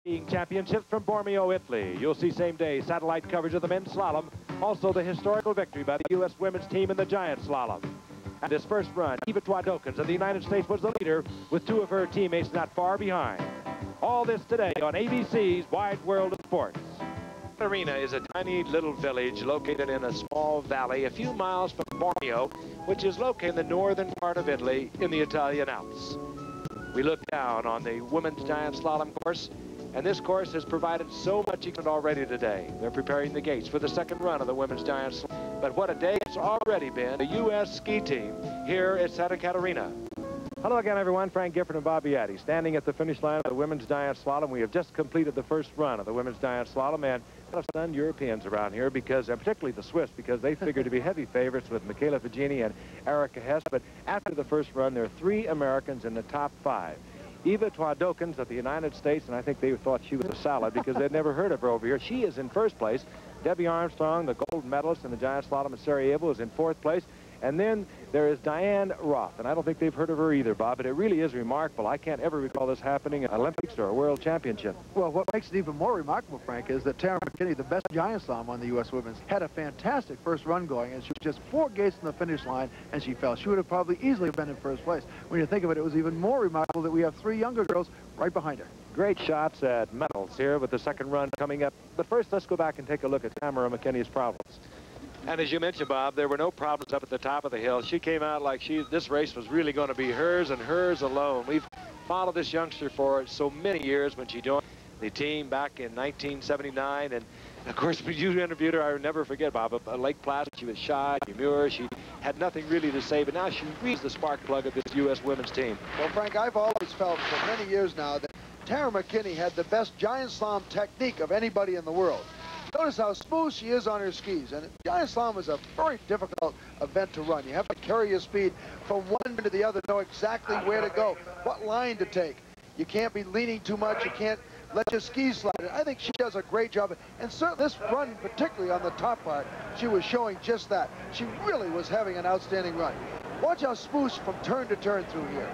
Championships from Bormio, Italy. You'll see same-day satellite coverage of the men's slalom. Also the historical victory by the U.S. women's team in the giant slalom. At this first run, Eva Twadokans of the United States was the leader, with two of her teammates not far behind. All this today on ABC's Wide World of Sports. Arena is a tiny little village located in a small valley a few miles from Bormio, which is located in the northern part of Italy in the Italian Alps. We look down on the women's giant slalom course, and this course has provided so much excitement already today. They're preparing the gates for the second run of the women's giant slalom. But what a day it's already been. The U.S. ski team here at Santa Caterina. Hello again, everyone. Frank Gifford and Bob Beatty standing at the finish line of the women's giant slalom. We have just completed the first run of the women's giant slalom, and a lot of stunned Europeans around here, because, and particularly the Swiss, because they figure to be heavy favorites with Michaela Figini and Erica Hess. But after the first run, there are 3 Americans in the top 5. Eva Twadokans of the United States, and I think they thought she was a salad because they'd never heard of her over here. She is in first place. Debbie Armstrong, the gold medalist in the giant slalom at Sarajevo, is in 4th place. And then there is Diane Roth, and I don't think they've heard of her either, Bob, but it really is remarkable. I can't ever recall this happening at Olympics or a World Championship. Well, what makes it even more remarkable, Frank, is that Tara McKinney, the best giant slalom on the U.S. women's, had a fantastic first run going, and she was just 4 gates from the finish line, and she fell. She would have probably easily been in first place. When you think of it, it was even more remarkable that we have 3 younger girls right behind her. Great shots at medals here with the second run coming up. But first, let's go back and take a look at Tamara McKinney's problems. And as you mentioned, Bob, there were no problems up at the top of the hill. She came out like this race was really going to be hers and hers alone. We've followed this youngster for so many years when she joined the team back in 1979. And, of course, when you interviewed her, I will never forget, Bob, at Lake Placid, she was shy, demure. She had nothing really to say, but now she reads the spark plug of this U.S. women's team. Well, Frank, I've always felt for many years now that Tara McKinney had the best giant slalom technique of anybody in the world. Notice how smooth she is on her skis. And giant slalom is a very difficult event to run. You have to carry your speed from one end to the other, know exactly where to go, what line to take. You can't be leaning too much. You can't let your skis slide. And I think she does a great job. And certainly this run, particularly on the top part, she was showing just that. She really was having an outstanding run. Watch how smooth from turn to turn through here.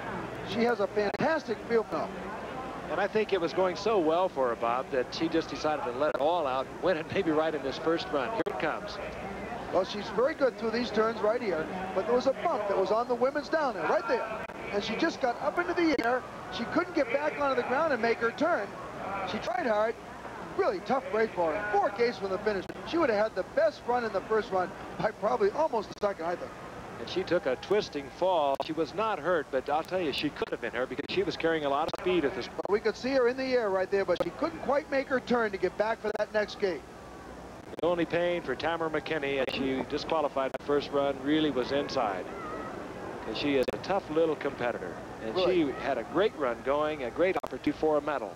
She has a fantastic feel now. And I think it was going so well for her, Bob, that she just decided to let it all out and win it maybe right in this first run. Here it comes. Well, she's very good through these turns right here, but there was a bump that was on the women's down there, right there. And she just got up into the air. She couldn't get back onto the ground and make her turn. She tried hard. Really tough race for her. 4 gates from the finish. She would have had the best run in the first run by probably almost the second, I think. And she took a twisting fall. She was not hurt, but I'll tell you, she could have been hurt because she was carrying a lot of speed at this point. We could see her in the air right there, but she couldn't quite make her turn to get back for that next gate. The only pain for Tamara McKinney as she disqualified the first run really was inside, because she is a tough little competitor. And really, she had a great run going, a great opportunity for a medal.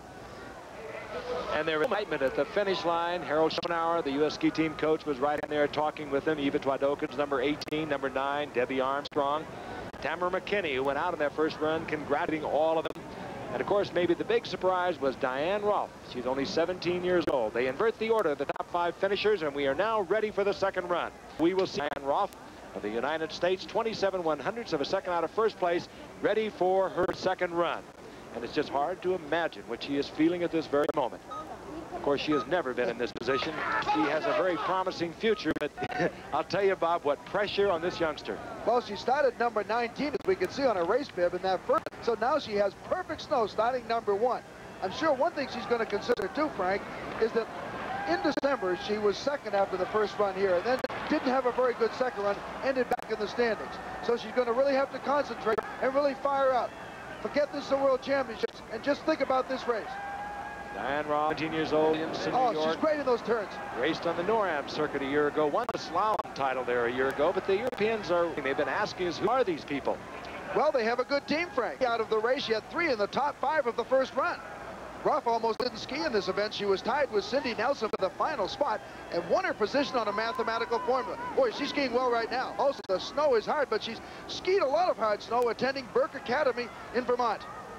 And there was excitement at the finish line. Harold Schonauer, the U.S. ski team coach, was right in there talking with them. Eva Twadokans, number 18, number 9, Debbie Armstrong. Tamara McKinney, who went out in that first run, congratulating all of them. And, of course, maybe the big surprise was Diane Roth. She's only 17 years old. They invert the order of the top 5 finishers, and we are now ready for the second run. We will see Diane Roth of the United States, 27/100ths of a second out of first place, ready for her second run. And it's just hard to imagine what she is feeling at this very moment. Of course, she has never been in this position. She has a very promising future, but I'll tell you, Bob, what pressure on this youngster. Well, she started number 19, as we can see on her race bib in that first. So now she has perfect snow starting number 1. I'm sure one thing she's going to consider too, Frank, is that in December, she was second after the first run here, and then didn't have a very good second run, ended back in the standings. So she's going to really have to concentrate and really fire up. Forget this is the World Championships and just think about this race. Diane Roth, 17 years old, in New York. She's great in those turns. Raced on the NORAM circuit a year ago, won the slalom title there a year ago, but the Europeans they've been asking us, who are these people? Well, they have a good team, Frank. Out of the race, she had 3 in the top 5 of the first run. Ruff almost didn't ski in this event. She was tied with Cindy Nelson for the final spot and won her position on a mathematical formula. Boy, she's skiing well right now. Also, the snow is hard, but she's skied a lot of hard snow attending Burke Academy in Vermont.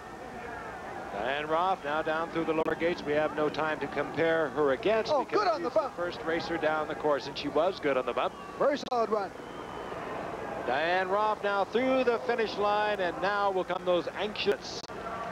Diane Roth now down through the lower gates. We have no time to compare her against. Oh, good on the bump. First racer down the course, and she was good on the bump. Very solid run. Diane Roth now through the finish line, and now will come those anxious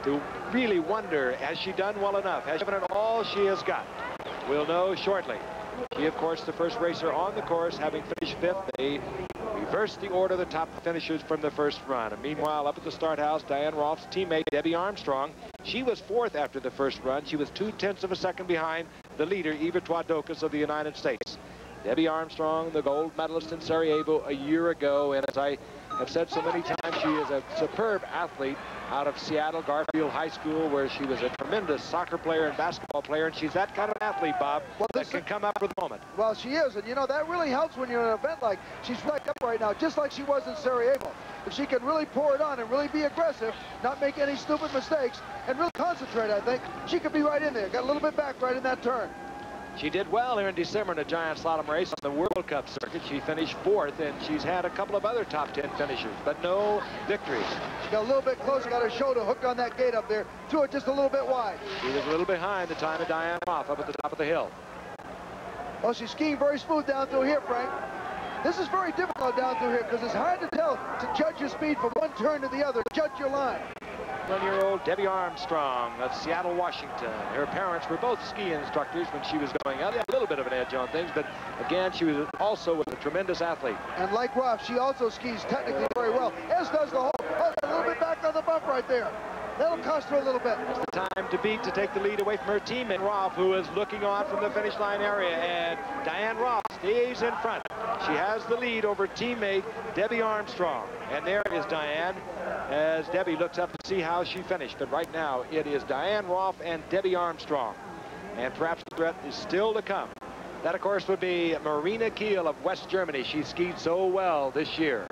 to really wonder, has she done well enough? Has she given it all she has got? We'll know shortly. She, of course, the first racer on the course, having finished 5th. They reversed the order of the top finishers from the first run. And meanwhile, up at the start house, Diane Rolfe's teammate, Debbie Armstrong, she was 4th after the first run. She was 2/10 of a second behind the leader, Eva Twadokis of the United States. Debbie Armstrong, the gold medalist in Sarajevo a year ago, and as I have said so many times, she is a superb athlete out of Seattle Garfield High School, where she was a tremendous soccer player and basketball player, and she's that kind of athlete, Bob, that can come up for the moment. Well, she is, and you know, that really helps when you're in an event like she's right up right now, just like she was in Sarajevo. If she can really pour it on and really be aggressive, not make any stupid mistakes, and really concentrate, I think, she could be right in there. Got a little bit back right in that turn. She did well here in December in a giant slalom race on the World Cup circuit. She finished 4th, and she's had a couple of other top 10 finishes, but no victories. She got a little bit close, got her shoulder hooked on that gate up there, threw it just a little bit wide. She was a little behind the time of Diane Rolfe up at the top of the hill. Well, she's skiing very smooth down through here, Frank. This is very difficult down through here because it's hard to tell, to judge your speed from one turn to the other, judge your line. 1-year-old Debbie Armstrong of Seattle, Washington. Her parents were both ski instructors when she was going out. They had a little bit of an edge on things, but again, she was also a tremendous athlete. And like Rolfe, she also skis technically very well, as does the whole. Oh, a little bit back on the bump right there. That'll cost her a little bit. It's the time to beat to take the lead away from her teammate Rolfe, who is looking on from the finish line area, and Diane Rolfe stays in front. She has the lead over teammate Debbie Armstrong. And there is Diane as Debbie looks up to see how she finished. But right now, it is Diane Rolfe and Debbie Armstrong. And perhaps the threat is still to come. That, of course, would be Marina Kiel of West Germany. She skied so well this year.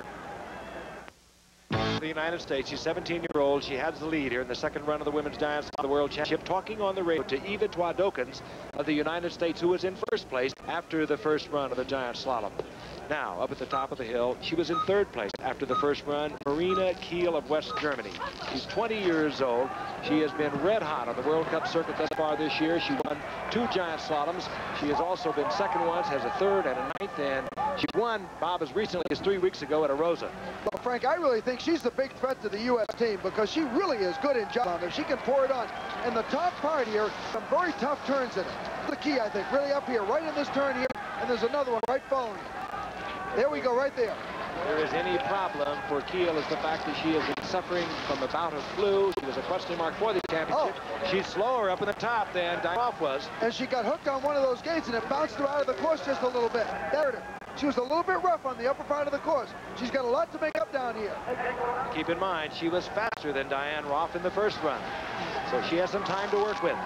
The United States, she's 17-year-old. She has the lead here in the second run of the Women's Giant Slalom World Championship. Talking on the radio to Eva Twadokins of the United States, who was in first place after the first run of the Giant Slalom. Now, up at the top of the hill, she was in 3rd place after the first run, Marina Kiel of West Germany. She's 20 years old. She has been red hot on the World Cup circuit thus far this year. She won 2 giant slaloms. She has also been second once, has a 3rd and a 9th, and she won, Bob, as recently as 3 weeks ago at Arosa. Well, Frank, I really think she's the big threat to the U.S. team because she really is good in giant slalom. If she can pour it on. And the top part here, some very tough turns in it. The key, I think, really up here, right in this turn here, and there's another one right following it. There we go, right there. If there is any problem for Kiel is the fact that she has been suffering from a bout of flu. She was a question mark for the championship. Oh. She's slower up in the top than Diane Rolfe was. And she got hooked on one of those gates, and it bounced her out of the course just a little bit. There it is. She was a little bit rough on the upper part of the course. She's got a lot to make up down here. Keep in mind, she was faster than Diane Rolfe in the first run. So she has some time to work with.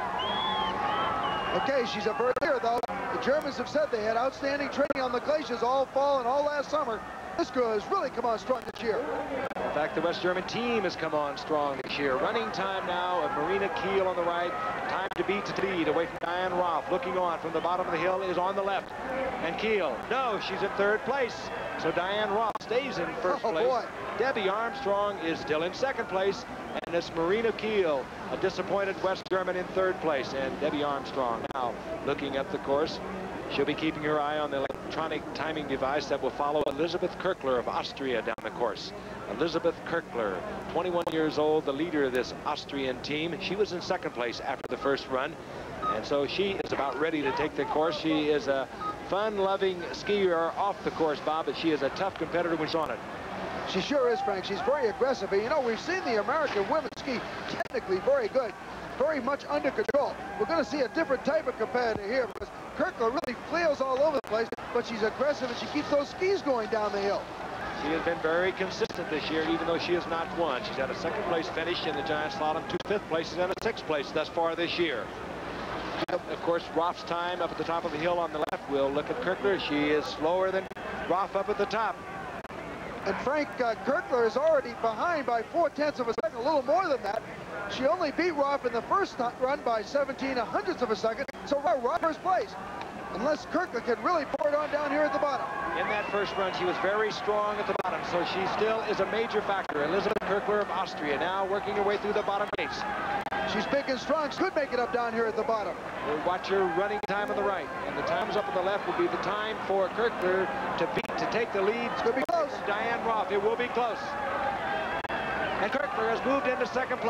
Okay, she's a bird here, though. The Germans have said they had outstanding training on the glaciers all fall and all last summer. This girl has really come on strong this year. In fact, the West German team has come on strong this year. Running time now of Marina Kiel on the right. Time to beat to lead away from Diane Rolfe. Looking on from the bottom of the hill is on the left. And Kiel, no, she's in 3rd place. So Diane Rolfe stays in first place. Boy. Debbie Armstrong is still in 2nd place. And it's Marina Kiel, a disappointed West German, in 3rd place. And Debbie Armstrong now looking at the course. She'll be keeping her eye on the electronic timing device that will follow Elisabeth Kirchler of Austria down the course. Elizabeth Kirchler, 21 years old, the leader of this Austrian team. She was in 2nd place after the first run. And so she is about ready to take the course. She is a fun-loving skier off the course, Bob, but she is a tough competitor when she's on it. She sure is, Frank. She's very aggressive. And, you know, we've seen the American women ski technically very good, very much under control. We're going to see a different type of competitor here because Kirchler really flails all over the place, but she's aggressive and she keeps those skis going down the hill. She has been very consistent this year, even though she has not won. She's had a 2nd place finish in the giant slalom, 2 5th places, and a 6th place thus far this year. Of course, Rolfe's time up at the top of the hill on the left. We'll look at Kirchler. She is slower than Rolfe up at the top. And Frank, Kirchler is already behind by 4/10 of a second, a little more than that. She only beat Rolfe in the first run by 17/100ths of a second, so Rolfe first place. Unless Kirchler can really pour it on down here at the bottom. In that first run, she was very strong at the bottom, so she still is a major factor. Elizabeth Kirchler of Austria now working her way through the bottom gates. She's big and strong. She could make it up down here at the bottom. We'll watch her running time on the right, and the times up on the left will be the time for Kirchler to beat, to take the lead. It's going to be close. Diane Rolfe, it will be close. And Kirchler has moved into 2nd place. Oh.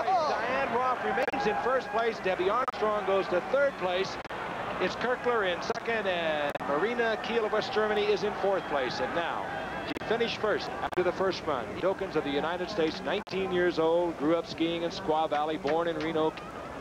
Diane Roth remains in first place. Debbie Armstrong goes to third place. It's Kirkler in second, and Marina Kiel of West Germany is in fourth place. And now, she finished first after the first run. Dokens of the United States, 19 years old, grew up skiing in Squaw Valley, born in Reno.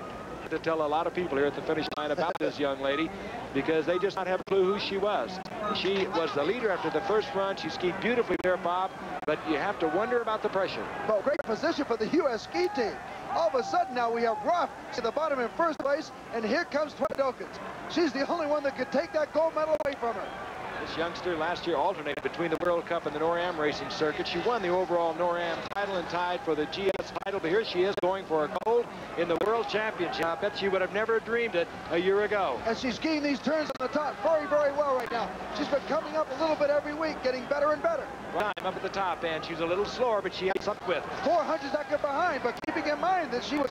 To tell a lot of people here at the finish line about this young lady, because they just not have a clue who she was. She was the leader after the first run. She skied beautifully there, Bob, but you have to wonder about the pressure. Well, great position for the U.S. ski team. All of a sudden now we have Roth at the bottom in first place, and here comes Dokens. She's the only one that could take that gold medal away from her. This youngster last year alternated between the World Cup and the NORAM racing circuit. She won the overall NORAM title and tied for the GS title, but here she is going for a gold in the World Championship. I bet she would have never dreamed it a year ago. And she's skiing these turns on the top very, very well right now. She's been coming up a little bit every week, getting better and better. Well, I'm up at the top, and she's a little slower, but she has up with. 400-second behind, but keeping in mind that she was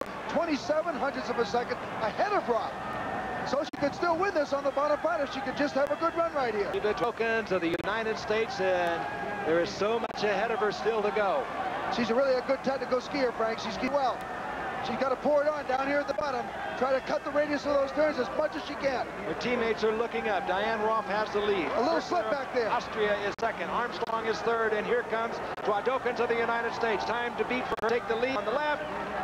27 hundredths of a second ahead of Roth. So she could still win this on the bottom part if she could just have a good run right here. Eva Dokens of the United States, and there is so much ahead of her still to go. She's really a good technical skier, Frank. She skied well. She's got to pour it on down here at the bottom. Try to cut the radius of those turns as much as she can. Her teammates are looking up. Diane Roth has the lead. A little slip back there. Austria is second. Armstrong is third, and here comes Dokens of the United States. Time to beat for her. Take the lead on the left.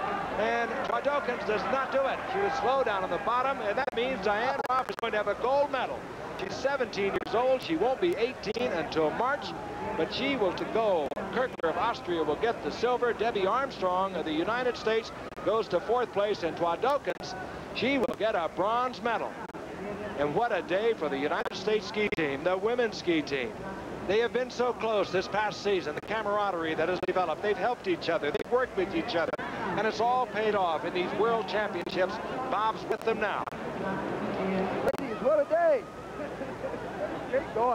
And Dokens does not do it. She was slow down on the bottom, and that means Diane Roth is going to have a gold medal. She's 17 years old. She won't be 18 until March, but she will to go. Kirkler of Austria will get the silver. Debbie Armstrong of the United States goes to fourth place, and Dokens, she will get a bronze medal. And what a day for the United States ski team, the women's ski team. They have been so close this past season, the camaraderie that has developed. They've helped each other. They've worked with each other. And it's all paid off in these World Championships. Bob's with them now. Ladies, what a day. Get going.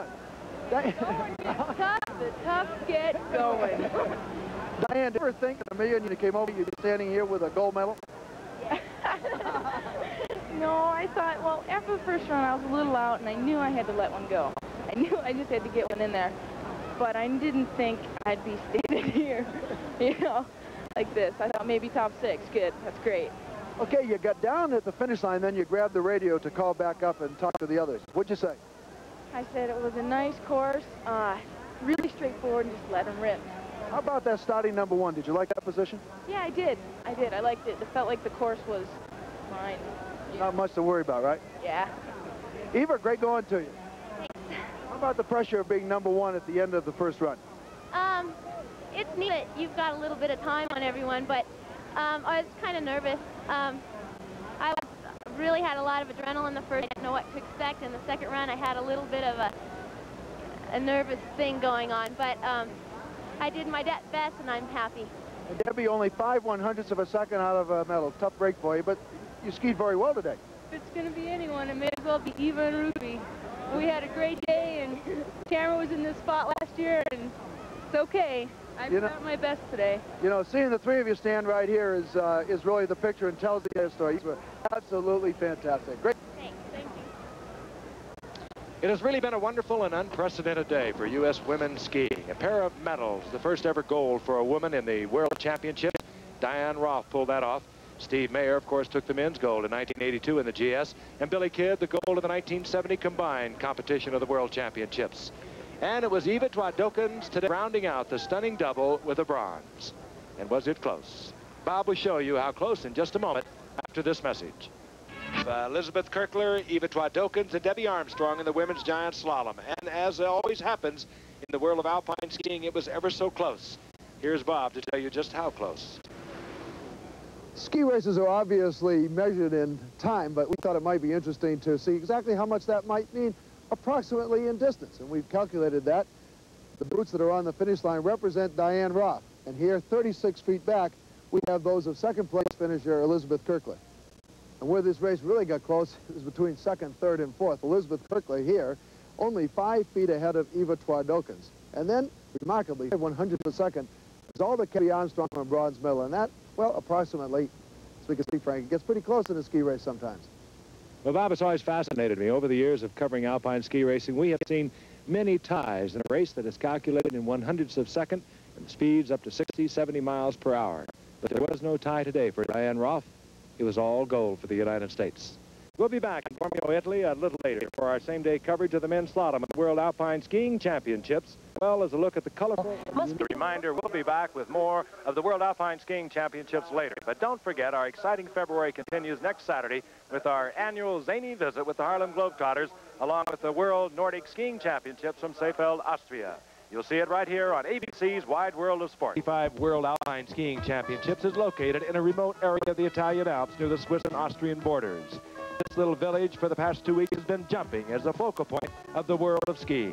The tough get going. Diane, did you ever think in a million you came over, you'd be standing here with a gold medal? No, I thought, well, after the first run, I was a little out, and I knew I had to let one go. I knew I just had to get one in there. But I didn't think I'd be standing here, you know, like this. I thought maybe top 6. Good. That's great. Okay, you got down at the finish line, then you grabbed the radio to call back up and talk to the others. What'd you say? I said it was a nice course, really straightforward, and just let them rip. How about that starting number 1? Did you like that position? Yeah, I did. I did. I liked it. It felt like the course was mine. Not much to worry about, right? Yeah. Eva, great going to you. Thanks. How about the pressure of being number 1 at the end of the first run? It's neat that you've got a little bit of time on everyone, but I was kind of nervous. I really had a lot of adrenaline the first. I didn't know what to expect. In the second run, I had a little bit of a nervous thing going on, but I did my best, and I'm happy. And Debbie, only 5/100ths of a second out of a medal. Tough break for you, but you skied very well today. If it's going to be anyone, it may as well be Eva and Ruby. We had a great day, and Tamara was in this spot last year, and it's okay. I put out my best today. You know, seeing the three of you stand right here is really the picture and tells the story. You were absolutely fantastic. Great. Thanks. Thank you. It has really been a wonderful and unprecedented day for U.S. women's skiing. A pair of medals, the first ever gold for a woman in the World Championship. Diane Roth pulled that off. Steve Mayer, of course, took the men's gold in 1982 in the GS. And Billy Kidd, the gold of the 1970 combined competition of the World Championships. And it was Eva Dokens today rounding out the stunning double with a bronze. And was it close? Bob will show you how close in just a moment after this message. Elizabeth Kirkler, Eva Dokens, and Debbie Armstrong in the women's giant slalom. And as always happens in the world of alpine skiing, it was ever so close. Here's Bob to tell you just how close. Ski races are obviously measured in time, but we thought it might be interesting to see exactly how much that might mean approximately in distance. And we've calculated that. The boots that are on the finish line represent Diane Roth. And here, 36 feet back, we have those of second place finisher Elizabeth Kirkler. And where this race really got close is between second, third, and fourth. Elizabeth Kirkler here, only 5 feet ahead of Eva Dokens. And then, remarkably, 100th of a second is all that Debbie Armstrong on bronze medal. And that, well, approximately, as we can see, Frank, it gets pretty close in a ski race sometimes. Well, Bob, it's always fascinated me. Over the years of covering alpine ski racing, we have seen many ties in a race that is calculated in 100ths of a second and speeds up to 60, 70 miles per hour. But there was no tie today for Diane Roth. It was all gold for the United States. We'll be back in Bormio, Italy a little later for our same-day coverage of the men's slalom at the World Alpine Skiing Championships, as well as a look at the colorful... A reminder, we'll be back with more of the World Alpine Skiing Championships later. But don't forget, our exciting February continues next Saturday with our annual zany visit with the Harlem Globetrotters, along with the World Nordic Skiing Championships from Seefeld, Austria. You'll see it right here on ABC's Wide World of Sport. The 55 World Alpine Skiing Championships is located in a remote area of the Italian Alps near the Swiss and Austrian borders. This little village for the past 2 weeks has been jumping as the focal point of the world of skiing.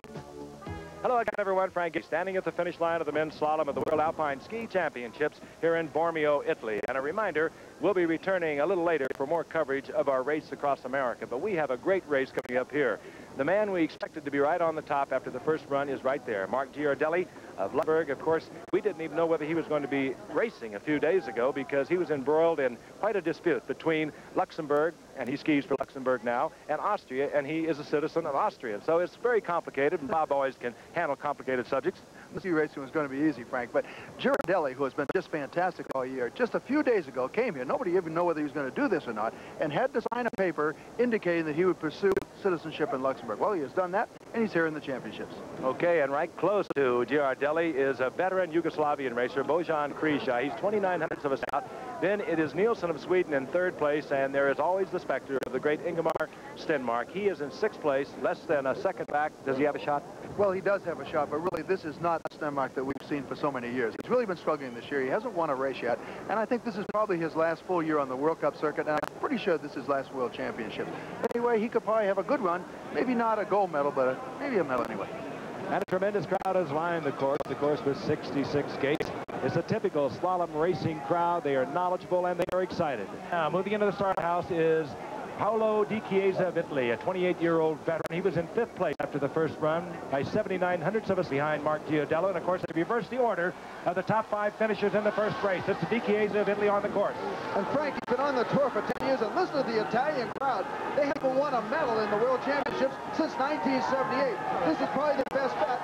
Hello again, everyone. Frank standing at the finish line of the men's slalom of the World Alpine Ski Championships here in Bormio, Italy. And a reminder, we'll be returning a little later for more coverage of our race across America. But we have a great race coming up here. The man we expected to be right on the top after the first run is right there. Mark Giardelli of Luxembourg. Of course, we didn't even know whether he was going to be racing a few days ago because he was embroiled in quite a dispute between Luxembourg, and he skis for Luxembourg now, and Austria, and he is a citizen of Austria. So it's very complicated, and Bob always can handle complicated subjects. The ski racing was going to be easy, Frank, but Giardelli, who has been just fantastic all year, just a few days ago came here. Nobody even knew whether he was going to do this or not, and had to sign a paper indicating that he would pursue citizenship in Luxembourg. Well, he has done that, and he's here in the championships. Okay, and right close to Giardelli is a veteran Yugoslavian racer, Bojan Krisha. He's 29/100ths of a second out. Then it is Nielsen of Sweden in 3rd place, and there is always the specter of the great Ingemar Stenmark. He is in 6th place, less than a second back. Does he have a shot? Well, he does have a shot, but really this is not the Stenmark that we've seen for so many years. He's really been struggling this year. He hasn't won a race yet, and I think this is probably his last full year on the World Cup circuit, and I'm pretty sure this is his last World Championship. Anyway, he could probably have a good run. Maybe not a gold medal, but maybe a medal anyway. And a tremendous crowd has lined the course with 66 skates. It's a typical slalom racing crowd. They are knowledgeable and they are excited. Now, moving into the start house is Paolo Di Chiesa of Italy, a 28-year-old veteran. He was in 5th place after the first run by 79/100ths of a behind Mark Giardelli. And, of course, they reversed the order of the top 5 finishers in the first race. It's Di Chiesa of Italy on the course. And Frank, he's been on the tour for 10 years, and listen to the Italian crowd. They haven't won a medal in the World Championships since 1978. This is probably the best bet.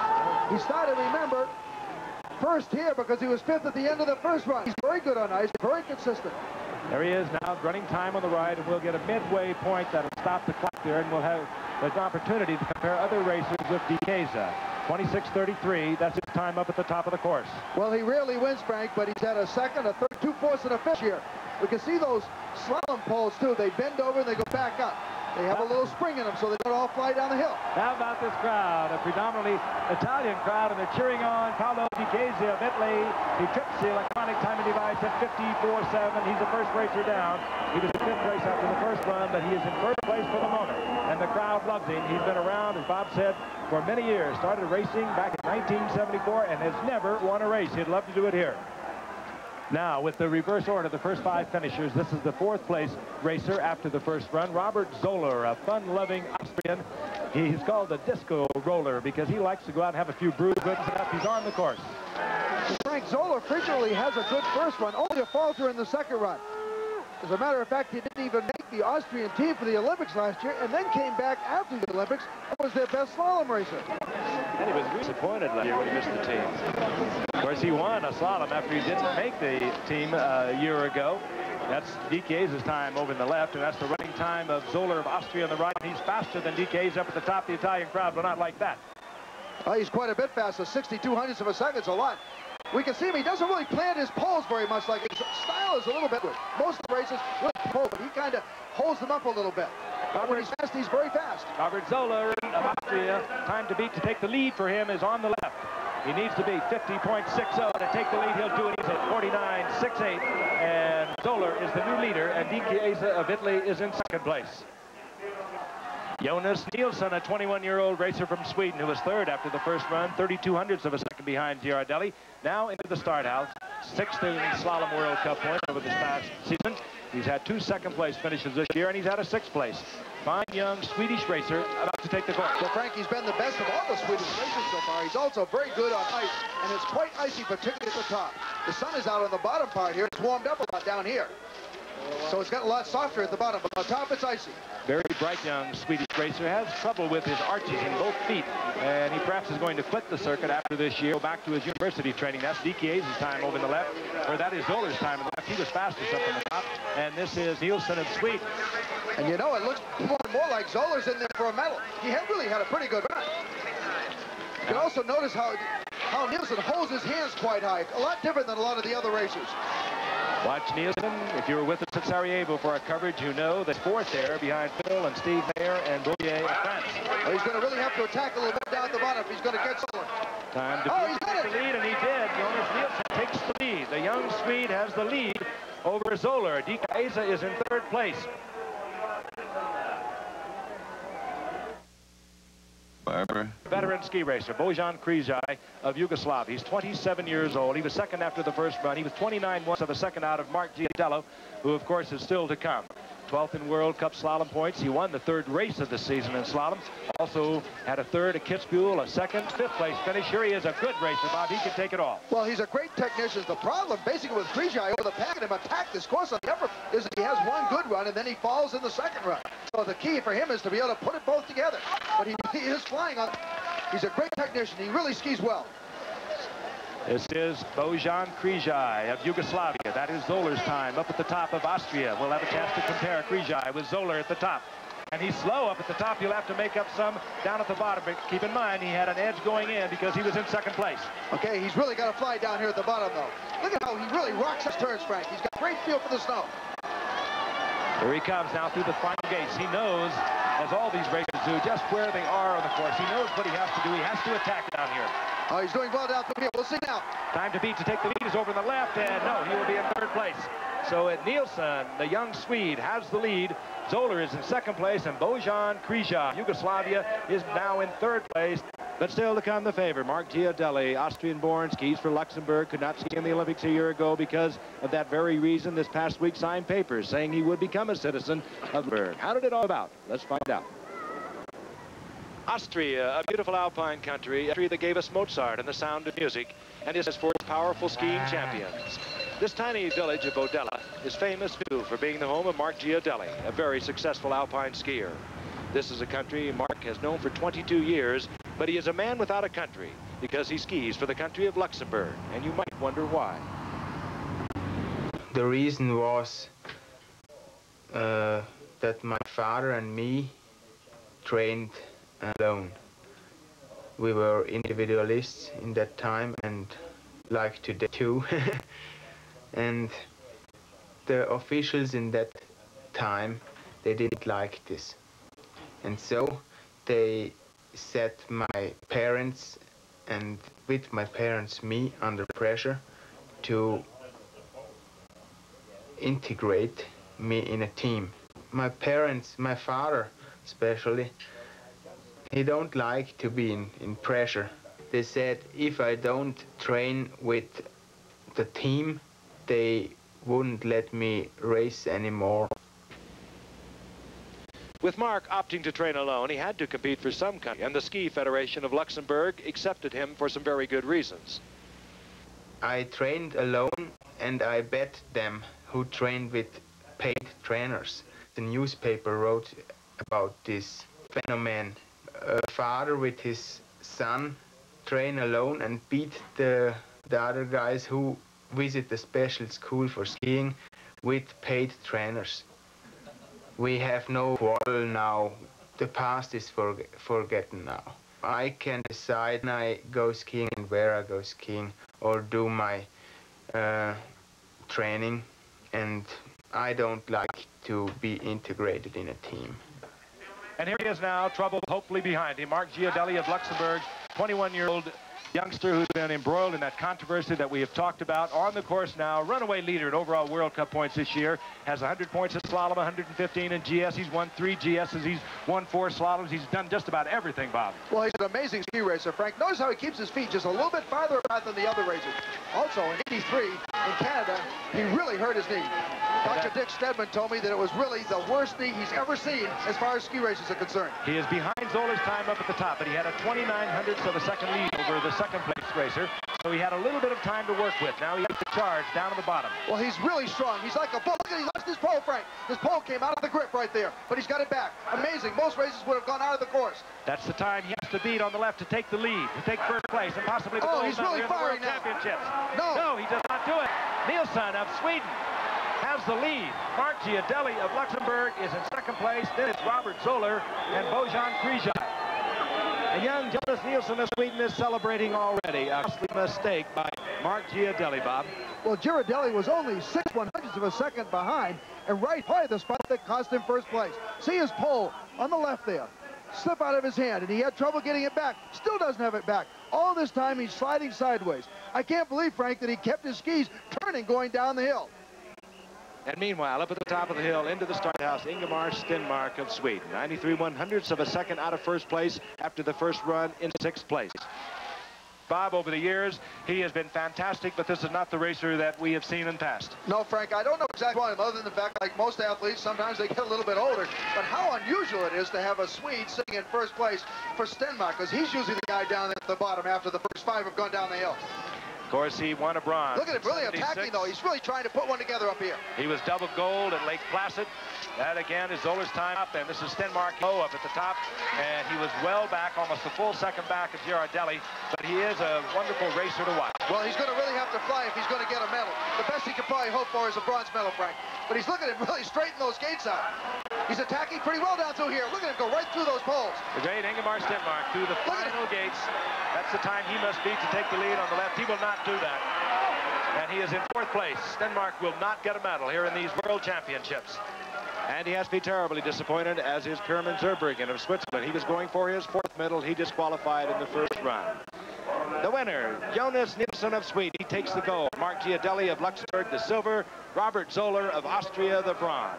He started, remember, first here because he was 5th at the end of the first run. He's very good on ice, very consistent. There he is now, running time on the right, and we'll get a midway point that'll stop the clock there, and we'll have an opportunity to compare other racers with Di Chiesa. 26:33, that's his time up at the top of the course. Well, he rarely wins, Frank, but he's had a 2nd, a 3rd, 2/4, and a 5th here. We can see those slalom poles, too. They bend over and they go back up. They have a little spring in them, so they don't all fly down the hill. How about this crowd, a predominantly Italian crowd, and they're cheering on Paolo Di Chiesa of Italy. He trips the electronic timing device at 54.7. He's the first racer down. He was in 5th place after the first run, but he is in 1st place for the moment. And the crowd loves him. He's been around, as Bob said, for many years. Started racing back in 1974 and has never won a race. He'd love to do it here. Now, with the reverse order, the first 5 finishers, this is the 4th place racer after the first run. Robert Zoller, a fun-loving Austrian. He's called the disco roller because he likes to go out and have a few brew goods after he's on the course. Frank Zoller frequently has a good first run, only to falter in the 2nd run. As a matter of fact, he didn't even make the Austrian team for the Olympics last year, and then came back after the Olympics and was their best slalom racer. And he was disappointed last year when he missed the team. Of course, he won a slalom after he didn't make the team a year ago. That's Di Chiesa's time over in the left, and that's the running time of Zoller of Austria on the right. He's faster than Di Chiesa up at the top. The Italian crowd will not like that. He's quite a bit faster, 62/100ths of a second. It's a lot. We can see him. He doesn't really plant his poles very much. Like his style is a little bit. Most of the races with pole, but he kind of holds them up a little bit. But when he's fast, he's very fast. Robert Zoller of Austria, time to beat to take the lead for him is on the left. He needs to beat 50.60 to take the lead. He'll do it. He's at 49.68, and Zoller is the new leader, and Di Chiesa of Italy is in 2nd place. Jonas Nielsen, a 21-year-old racer from Sweden who was 3rd after the first run, 32/100ths of a second behind Giardelli. Now into the start house, 6th in Slalom World Cup points over this past season. He's had 2 second-place finishes this year, and he's had a 6th place. Fine young Swedish racer about to take the course. Well, Frank, he's been the best of all the Swedish racers so far. He's also very good on ice, and it's quite icy, particularly at the top. The sun is out on the bottom part here. It's warmed up a lot down here. So it's gotten a lot softer at the bottom, but on top it's icy. Very bright young Swedish racer, has trouble with his arches in both feet, and he perhaps is going to quit the circuit after this year, go back to his university training. That's DK's time over in the left, or that is Zoeller's time in the left. He was fastest up on the top, and this is Nielsen of Sweden. And you know, it looks more and more like Zoeller's in there for a medal. He had really had a pretty good run. You can also notice how Nielsen holds his hands quite high, a lot different than a lot of the other racers. Watch Nielsen. If you were with us at Sarajevo for our coverage, you know that fourth there behind Phil and Steve Mayer and Bouvier of France. Well, he's going to really have to attack a little bit down at the bottom if he's going to get someone. Time to take the lead, and he did. Jonas Nielsen takes the lead. The young Swede has the lead over Zoeller. Dika Asa is in third place. Barbara. Veteran ski racer, Bojan Križaj of Yugoslavia. He's 27 years old. He was second after the first run. He was 29 once of a second out of Mark Giardello, who, of course, is still to come. 12th in World Cup slalom points. He won the third race of the season in slalom. Also had a third at Kitzbühel, a second, fifth place finish. Here he is, a good racer, Bob. He can take it all. Well, he's a great technician. The problem, basically, with Križaj over the pack and him attack this course on the upper is that he has one good run and then he falls in the second run. So the key for him is to be able to put it both together. But he is flying on. He's a great technician. He really skis well. This is Bojan Križaj of Yugoslavia. That is Zoeller's time up at the top of Austria. We'll have a chance to compare Križaj with Zoeller at the top. And he's slow up at the top. You'll have to make up some down at the bottom. But keep in mind, he had an edge going in because he was in second place. Okay, he's really got to fly down here at the bottom, though. Look at how he really rocks his turns, Frank. He's got great feel for the snow. Here he comes now through the final gates. He knows, as all these racers do, just where they are on the course. He knows what he has to do. He has to attack down here. Oh, he's doing well down through here. We'll see now. Time to beat to take the lead is over on the left, and no, he will be in third place. So Nielsen, the young Swede, has the lead. Zoeller is in second place, and Bojan Križaj, Yugoslavia, is now in third place. But still to come the favor. Mark Giardelli, Austrian-born, skis for Luxembourg, could not ski in the Olympics a year ago because of that very reason. This past week signed papers saying he would become a citizen of Luxembourg. How did it all about? Let's find out. Austria, a beautiful alpine country, a country that gave us Mozart and the sound of music, and is for its powerful skiing champions. This tiny village of Bodella is famous too for being the home of Mark Giardelli, a very successful alpine skier. This is a country Mark has known for 22 years, but he is a man without a country because he skis for the country of Luxembourg, and you might wonder why. The reason was that my father and me trained alone. We were individualists in that time, and like today too. And the officials in that time, they didn't like this. And so they set my parents, and with my parents me, under pressure to integrate me in a team. My parents, my father especially, he don't like to be in pressure. They said if I don't train with the team, they wouldn't let me race anymore. With Mark opting to train alone, he had to compete for some country, and the Ski Federation of Luxembourg accepted him for some very good reasons. I trained alone, and I bet them who trained with paid trainers. The newspaper wrote about this phenomenon. A father with his son train alone and beat the other guys who visit the special school for skiing with paid trainers. We have no quarrel now. The past is forgotten now. I can decide when I go skiing and where I go skiing or do my training, and I don't like to be integrated in a team. And here he is now, trouble hopefully behind him. Mark Giardelli of Luxembourg, 21-year-old youngster who's been embroiled in that controversy that we have talked about. On the course now, runaway leader at overall World Cup points this year. Has 100 points in slalom, 115 in GS. He's won 3 GSs. He's won 4 slaloms. He's done just about everything, Bob. Well, he's an amazing ski racer, Frank. Notice how he keeps his feet just a little bit farther apart than the other racers. Also, in '83, in Canada, he really hurt his knee. Dr. Dick Stedman told me that it was really the worst knee he's ever seen as far as ski races are concerned. He is behind Zoeller's time up at the top, but he had a 29/100ths of a second lead over the second-place racer, so he had a little bit of time to work with. Now he has to charge down at the bottom. Well, he's really strong. He's like a bull. Look at him. lost his pole, Frank. His pole came out of the grip right there, but he's got it back. Amazing. Most races would have gone out of the course. That's the time he has to beat on the left to take the lead, to take first place, and possibly the gold he's medal really in the World firing now. Championships. No, he does not do it. Nielsen of Sweden has the lead. Mark Giardelli of Luxembourg is in second place. Then it's Robert Zoller and Bojan Križaj. And young Jonas Nielsen of Sweden is celebrating already. A costly mistake by Mark Giardelli, Bob. well, Giardelli was only 6/100ths of a second behind, and right by the spot that cost him first place. See his pole on the left there slip out of his hand, and he had trouble getting it back. Still doesn't have it back. All this time he's sliding sideways. I can't believe, Frank, that he kept his skis turning going down the hill. And meanwhile, up at the top of the hill, into the start house, Ingemar Stenmark of Sweden. 93/100ths of a second out of first place after the first run in sixth place. Bob, over the years, he has been fantastic, but this is not the racer that we have seen in the past. No, Frank, I don't know exactly why, other than the fact, like most athletes, sometimes they get a little bit older. But how unusual it is to have a Swede sitting in first place for Stenmark, because he's usually the guy down there at the bottom after the first 5 have gone down the hill. Of course, he won a bronze. Look at him really 76. attacking, though. He's really trying to put one together up here. He was double gold at Lake Placid. That, again, is Zoller's time up, and this is Stenmark low up at the top. And he was well back, almost a full second back of Giardelli, but he is a wonderful racer to watch. Well, he's going to really have to fly if he's going to get a medal. The best he could probably hope for is a bronze medal, Frank. But he's looking at him really straighten those gates out. He's attacking pretty well down through here. Look at him go right through those poles. The great Ingemar Stenmark through the final gates. That's the time he must beat to take the lead on the left. He will not do that. And he is in fourth place. Stenmark will not get a medal here in these World Championships. And he has to be terribly disappointed, as is Kerman Zurbriggen of Switzerland. He was going for his fourth medal. He disqualified in the first run. The winner, Jonas Nielsen of Sweden. He takes the gold. Mark Giardelli of Luxembourg, the silver. Robert Zoller of Austria, the bronze.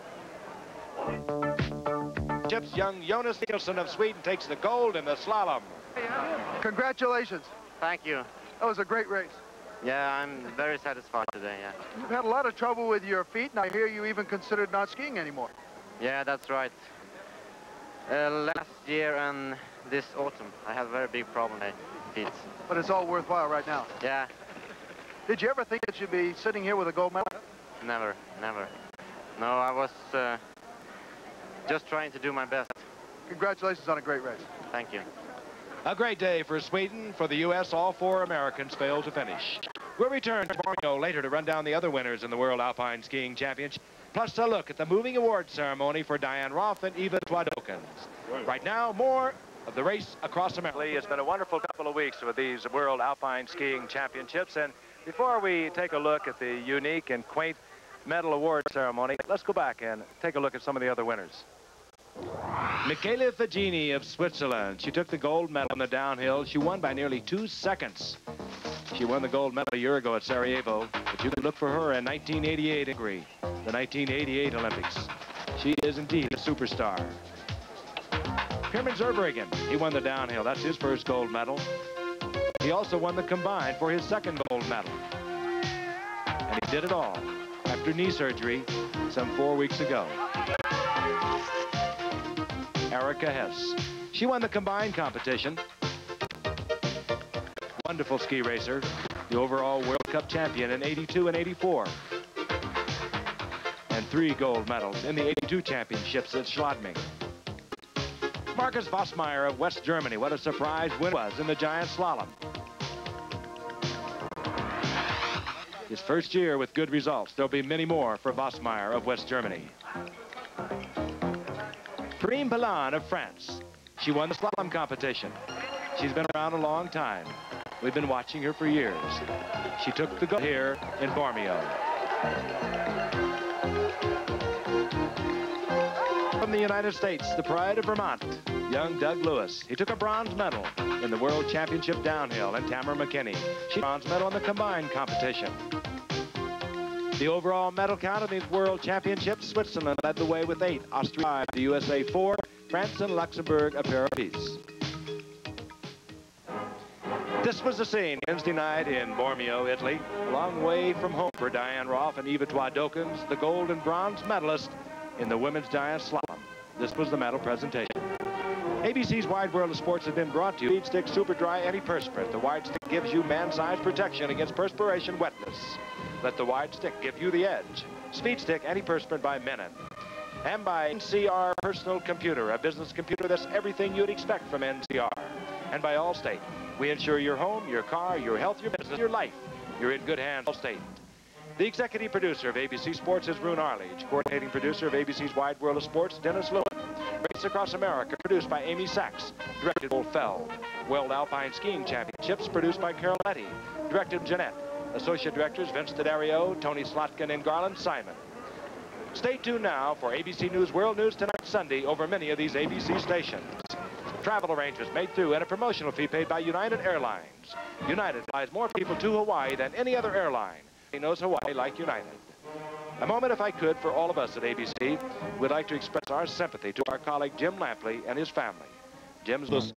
Young Jonas Nielsen of Sweden takes the gold in the slalom. Congratulations. Thank you. That was a great race. Yeah, I'm very satisfied today, yeah. You've had a lot of trouble with your feet, and I hear you even considered not skiing anymore. Yeah, that's right. Last year and this autumn, I had a very big problem with feet. But it's all worthwhile right now. Yeah, Did you ever think that you'd be sitting here with a gold medal? never, never. No, I was just trying to do my best. Congratulations on a great race. Thank you. A great day for Sweden. For the U.S., all 4 Americans failed to finish. We'll return to Borneo later to run down the other winners in the World Alpine Skiing Championship, plus a look at the moving awards ceremony for Diane Roth and Eva Twadokans. Right now, more of the race across America. It's been a wonderful couple of weeks with these World Alpine Skiing Championships, and before we take a look at the unique and quaint medal award ceremony, let's go back and take a look at some of the other winners. Michele Fagini of Switzerland. She took the gold medal in the downhill. She won by nearly 2 seconds. She won the gold medal a year ago at Sarajevo, but you can look for her in 1988 in Hungary, the 1988 Olympics. She is indeed a superstar. Kerman Zurbriggen, he won the downhill. That's his first gold medal. He also won the combined for his second gold medal. And he did it all after knee surgery some 4 weeks ago. Erica Hess. She won the combined competition. Wonderful ski racer, the overall World Cup champion in 82 and 84. And 3 gold medals in the 82 championships at Schladming. Marcus Vossmeyer of West Germany. What a surprise win was in the giant slalom. His first year with good results. There'll be many more for Vossmeyer of West Germany. Perrine Pilon of France. She won the slalom competition. She's been around a long time. We've been watching her for years. She took the gold here in Bormio. From the United States, the pride of Vermont, young Doug Lewis. He took a bronze medal in the World Championship downhill, and Tamara McKinney. She bronze medal in the combined competition. The overall medal count in these World Championships, Switzerland led the way with 8, Austria 5, the USA 4, France and Luxembourg a pair apiece. This was the scene Wednesday night in Bormio, Italy. A long way from home for Diane Roth and Eva Twadokans, the gold and bronze medalist in the women's giant slalom. This was the medal presentation. ABC's Wide World of Sports has been brought to you. Speed Stick Super Dry Antiperspirant. The Wide Stick gives you man-sized protection against perspiration wetness. Let the Wide Stick give you the edge. Speed Stick antiperspirant by Menon. And by NCR Personal Computer, a business computer that's everything you'd expect from NCR. And by Allstate. We insure your home, your car, your health, your business, your life. You're in good hands, Allstate. The executive producer of ABC Sports is Roone Arledge. Coordinating producer of ABC's Wide World of Sports, Dennis Lewin. Race Across America, produced by Amy Sachs. Directed by Wolf Feld. World Alpine Skiing Championships, produced by Carol Letty. Directed Jeanette. Associate directors Vince D'Addario, Tony Slotkin, and Garland Simon. Stay tuned now for ABC News World News tonight Sunday over many of these ABC stations. Travel arrangements made through and a promotional fee paid by United Airlines. United flies more people to Hawaii than any other airline. He knows Hawaii like United. A moment, if I could, for all of us at ABC. We'd like to express our sympathy to our colleague Jim Lampley and his family. Jim's